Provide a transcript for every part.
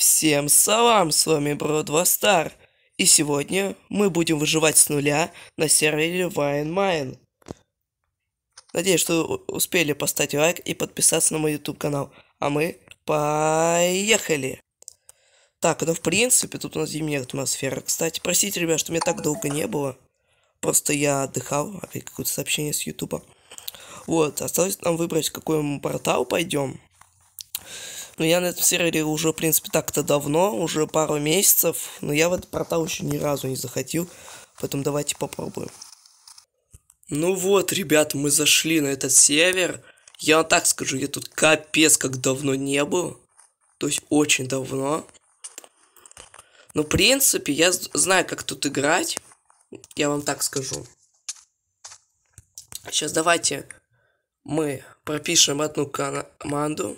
Всем салам, с вами Bro2Star, и сегодня мы будем выживать с нуля на сервере Wine. Надеюсь, что успели поставить лайк и подписаться на мой YouTube канал, а мы поехали! Так, ну в принципе, тут у нас зимняя атмосфера. Кстати, простите, ребят, что меня так долго не было, просто я отдыхал, опять какое-то сообщение с YouTube. Вот, осталось нам выбрать, какой мы портал пойдем. Ну, я на этом сервере уже, в принципе, так-то давно, уже пару месяцев, но я в этот портал еще ни разу не заходил, поэтому давайте попробуем. Ну вот, ребят, мы зашли на этот сервер. Я вам так скажу, я тут капец как давно не был, то есть очень давно. Но, в принципе, я знаю, как тут играть, я вам так скажу. Сейчас давайте мы пропишем одну команду.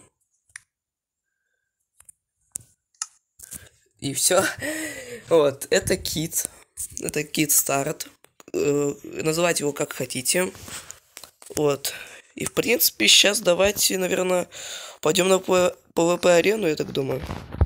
И все. Вот, это кит. Это кит старт. Называйте его как хотите. Вот. И в принципе, сейчас давайте, наверное, пойдем на PvP арену, я так думаю.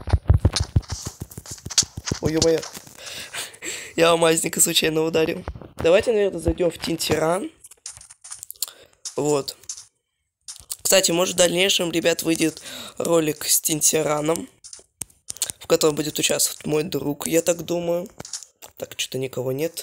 Ой, ё-моё. Я алмазника случайно ударил. Давайте, наверное, зайдем в Тинтиран. Вот. Кстати, может в дальнейшем, ребят, выйдет ролик с Тинтираном, в котором будет участвовать мой друг, я так думаю. Так, что-то никого нет.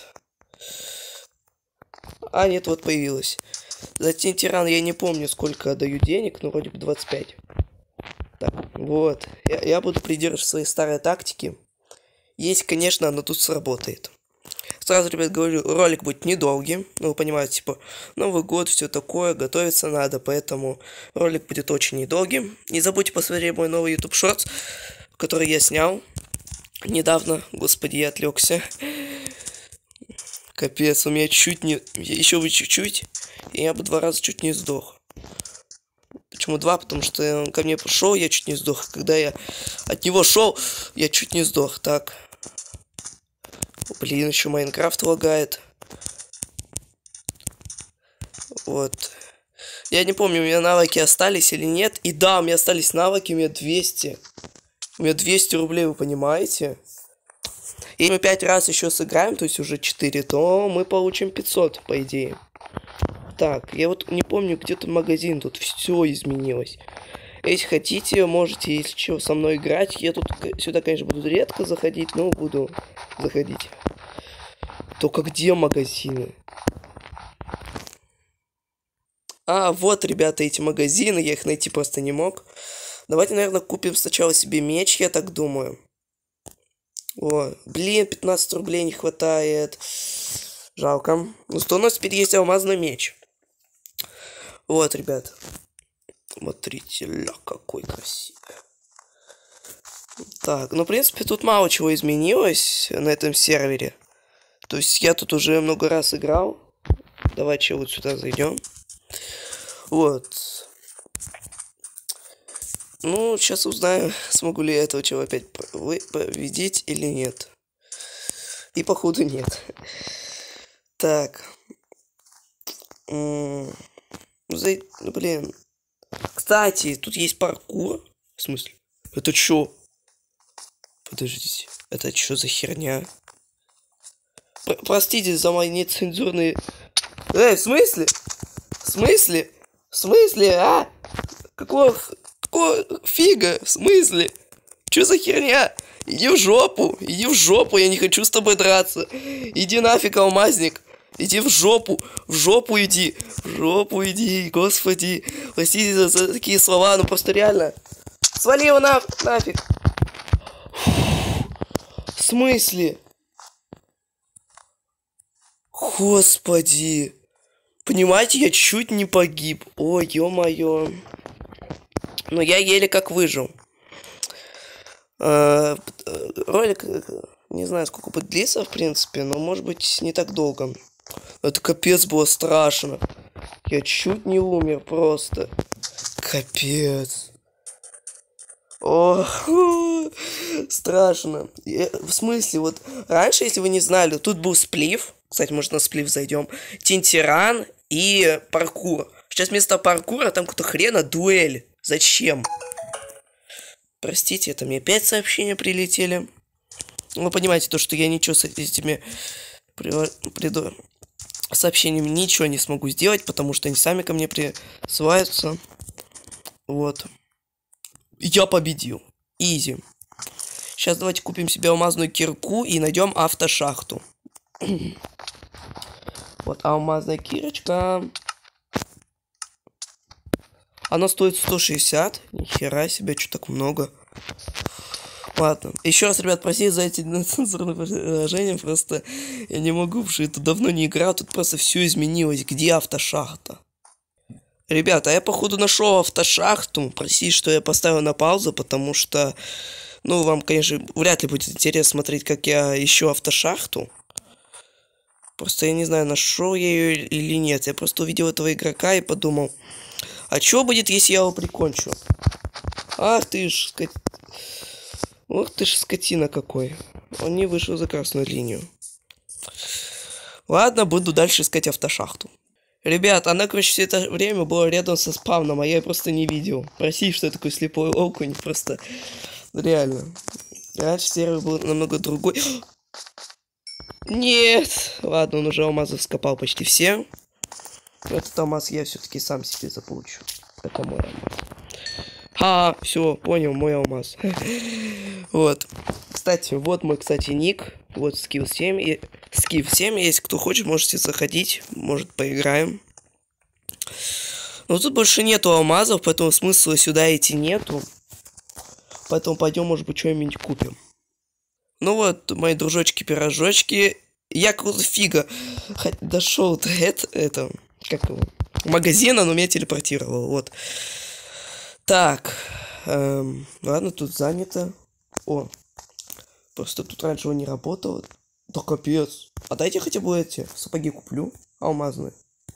А, нет, вот появилась. За Тинтиран я не помню, сколько даю денег, но вроде бы 25. Так, вот. Я буду придерживаться своей старой тактики. Если, конечно, она тут сработает. Сразу, ребят, говорю, ролик будет недолгий. Ну, вы понимаете, типа, Новый год, все такое, готовиться надо, поэтому ролик будет очень недолгим. Не забудьте посмотреть мой новый YouTube Shorts, который я снял недавно. Господи, я отвлекся. Капец, у меня чуть не... Еще бы чуть-чуть, и я бы 2 раза чуть не сдох. Почему 2? Потому что он ко мне пошел, я чуть не сдох. Когда я от него шел, я чуть не сдох. Так. Блин, еще Майнкрафт лагает. Вот. Я не помню, у меня навыки остались или нет. И да, у меня остались навыки, у меня 200. У меня 200 рублей, вы понимаете? Если мы 5 раз еще сыграем, то есть уже 4, то мы получим 500, по идее. Так, я вот не помню, где тут магазин, тут все изменилось. Если хотите, можете, если что, со мной играть. Я тут сюда, конечно, буду редко заходить, но буду заходить. Только где магазины? А, вот, ребята, эти магазины, я их найти просто не мог. Давайте, наверное, купим сначала себе меч, я так думаю. О, блин, 15 рублей не хватает. Жалко. Ну что, у нас теперь есть алмазный меч. Вот, ребят. Смотрите, ля, какой красивый. Так, ну, в принципе, тут мало чего изменилось на этом сервере. То есть я тут уже много раз играл. Давайте вот сюда зайдем. Вот. Ну, сейчас узнаю, смогу ли я этого чего опять победить или нет. И походу нет. Так. Ну, блин. Кстати, тут есть паркур. В смысле? Это чё? Подождите. Это чё за херня? Простите за мои нецензурные... в смысле? В смысле? В смысле, а? Какого фига? В смысле? Чё за херня? Иди в жопу, я не хочу с тобой драться. Иди нафиг, алмазник. Иди в жопу иди, господи. Простите за такие слова, ну просто реально. Свали его нафиг. В смысле? Господи. Понимаете, я чуть не погиб. Ой, ё-моё. Но я еле как выжил. Ролик, не знаю, сколько будет длиться, в принципе, но может быть не так долго. Это капец было страшно. Я чуть не умер просто. Капец. Ох, страшно. В смысле, вот раньше, если вы не знали, тут был сплив. Кстати, может, на сплив зайдем. Тинтиран и паркур. Сейчас вместо паркура там какого-то хрена дуэль. Зачем? Простите, это мне 5 сообщений прилетели. Вы понимаете, то, что я ничего с этими сообщениями ничего не смогу сделать, потому что они сами ко мне присылаются. Вот. Я победил. Изи. Сейчас давайте купим себе алмазную кирку и найдем автошахту. Вот алмазная кирочка. Она стоит 160. Нихера себе, что так много. Ладно. Еще раз, ребят, простите за эти нецензурные выражения. Просто я не могу, потому что это давно не играл. Тут просто все изменилось. Где автошахта? Ребята, я походу нашел автошахту. Простите, что я поставил на паузу, потому что, ну, вам, конечно, вряд ли будет интересно смотреть, как я ищу автошахту. Просто я не знаю, нашел я ее или нет. Я просто увидел этого игрока и подумал, а что будет, если я его прикончу? Ах ты ж, ох ты ж скотина какой. Он не вышел за красную линию. Ладно, буду дальше искать автошахту. Ребят, она, короче, все это время была рядом со спавном, а я просто не видел. Прости, что я такой слепой окунь, просто реально. Раньше сервер был намного другой. Нет! Ладно, он уже алмазов скопал почти все. Этот алмаз я все-таки сам себе заполучу. Это мой алмаз. Все, понял, мой алмаз. Вот. Кстати, вот мой, ник. Вот Skip 7. Skip 7, если кто хочет, можете заходить. Может, поиграем. Но тут больше нету алмазов, поэтому смысла сюда идти нету. Поэтому пойдем, может быть, что-нибудь купим. Ну вот, мои дружочки-пирожочки. Я круто фига дошел до это, как его, магазина, но меня телепортировало, вот. Так, ладно, тут занято. О, просто тут раньше он не работал. Да капец. А дайте хотя бы эти сапоги куплю, алмазные.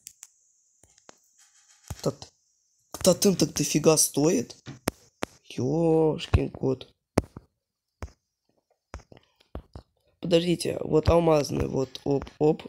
Тотем так дофига стоит. Ёшкин кот. Подождите, вот алмазный, вот, оп.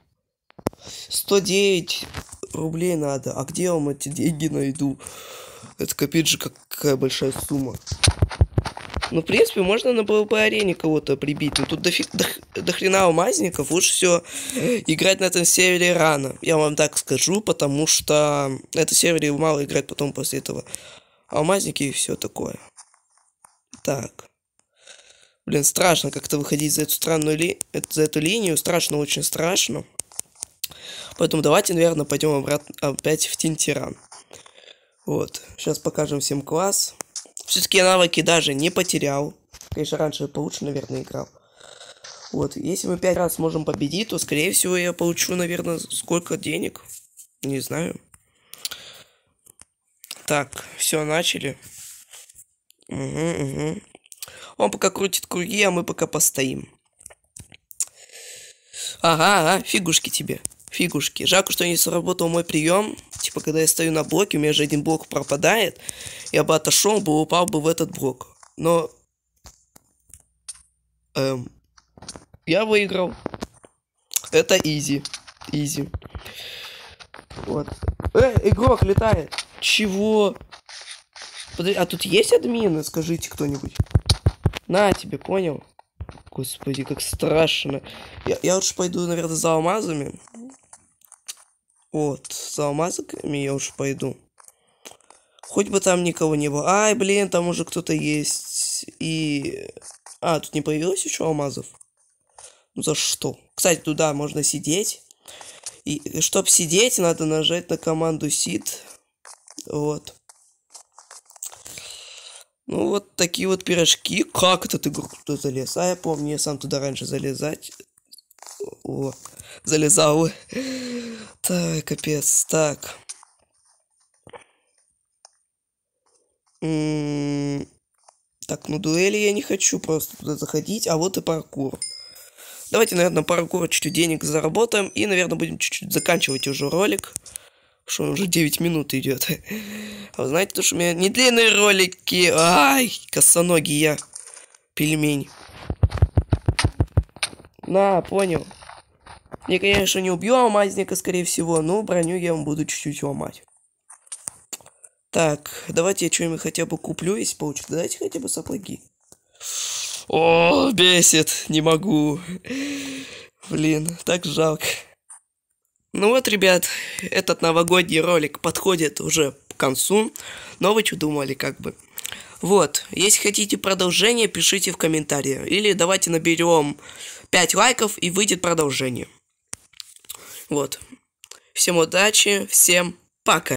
109 рублей надо. А где я вам эти деньги найду? Это капец же какая большая сумма. Ну, в принципе, можно на PvP-арене кого-то прибить. Но тут до хрена алмазников. Лучше все играть на этом сервере рано. Я вам так скажу, потому что на этом сервере мало играть потом после этого. Алмазники и все такое. Так. Блин, страшно как-то выходить за эту странную за эту линию. Страшно, очень страшно. Поэтому давайте, наверное, пойдем обратно опять в Тинтиран. Вот. Сейчас покажем всем класс. Все-таки я навыки даже не потерял. Конечно, раньше я получше, наверное, играл. Вот. Если мы 5 раз сможем победить, то, скорее всего, я получу, наверное, сколько денег. Не знаю. Так, все, начали. Угу. Он пока крутит круги, а мы пока постоим. Ага, фигушки тебе. Фигушки. Жалко, что не сработал мой прием. Типа, когда я стою на блоке, у меня же один блок пропадает. Я бы отошел, бы упал бы в этот блок. Но... я выиграл. Это изи. Изи. Вот. Игрок летает. Чего? Подожди, а тут есть админы? Скажите кто-нибудь. На тебе, понял? Господи, как страшно. Я лучше пойду, наверное, за алмазами. Вот, за алмазами я уж пойду. Хоть бы там никого не было. Ай, блин, там уже кто-то есть. И... тут не появилось еще алмазов? Ну за что? Кстати, туда можно сидеть. И чтобы сидеть, надо нажать на команду sit. Вот. Ну, вот такие вот пирожки. Как этот игрок туда залез? Я помню, я сам туда раньше залезать. О, залезал. Так, капец. Так. Так, ну дуэли я не хочу просто туда заходить. А вот и паркур. Давайте, наверное, паркур чуть-чуть денег заработаем. И, наверное, будем чуть-чуть заканчивать уже ролик. Что он уже 9 минут идет. А вы знаете, то, что у меня не длинные ролики. Ай, косоногий я. Пельмень. На, понял. Я, конечно, не убью алмазника, скорее всего, но броню я вам буду чуть-чуть ломать. Так, давайте я что-нибудь хотя бы куплю, если получится. Дайте хотя бы сапоги. О, бесит, не могу. Блин, так жалко. Ну вот, ребят, этот новогодний ролик подходит уже к концу. Но вы что думали, как бы? Вот, если хотите продолжение, пишите в комментариях. Или давайте наберем 5 лайков и выйдет продолжение. Вот. Всем удачи, всем пока.